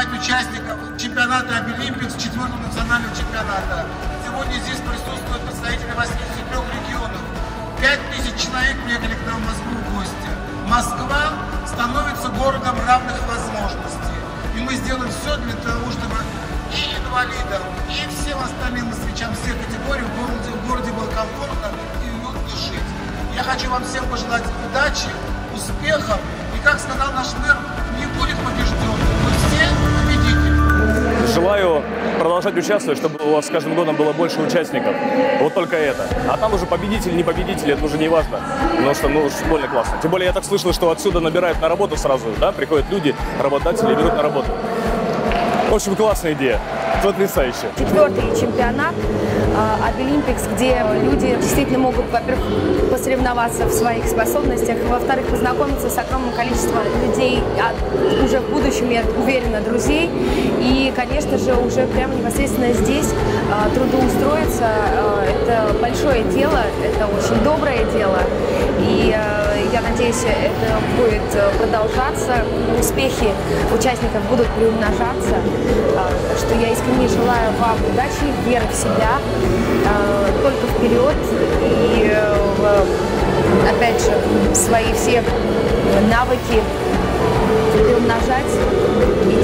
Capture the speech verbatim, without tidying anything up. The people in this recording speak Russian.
принимать участников чемпионата Обилимпикс, четвертого национального чемпионата. Сегодня здесь присутствуют представители восьмидесяти трёх регионов. пять тысяч человек приехали к нам в Москву в гости. Москва становится городом равных возможностей. И мы сделаем все для того, чтобы и инвалидам, и всем остальным москвичам всех категорий в городе, в городе было комфортно и уютно жить. Я хочу вам всем пожелать удачи, успехов. И, как сказал наш мэр, не будет побежденных, мы все победители. Желаю продолжать участвовать, чтобы у вас с каждым годом было больше участников. Вот только это. А там уже победитель, не победитель, это уже не важно. Потому что, ну, уж более классно. Тем более, я так слышал, что отсюда набирают на работу сразу, да? Приходят люди, работодатели, и берут на работу. В общем, классная идея. Потрясающе. Четвертый чемпионат Обилимпикс, где люди действительно могут, во-первых, посоревноваться в своих способностях, во-вторых, познакомиться с огромным количеством людей, а уже в будущем, я уверена, друзей. И, конечно же, уже прямо непосредственно здесь трудоустроиться – это большое дело, это очень доброе дело. И я надеюсь, это будет продолжаться, успехи участников будут приумножаться. Так что я искренне желаю вам удачи, веры в себя, только вперед и, опять же, свои все навыки приумножать и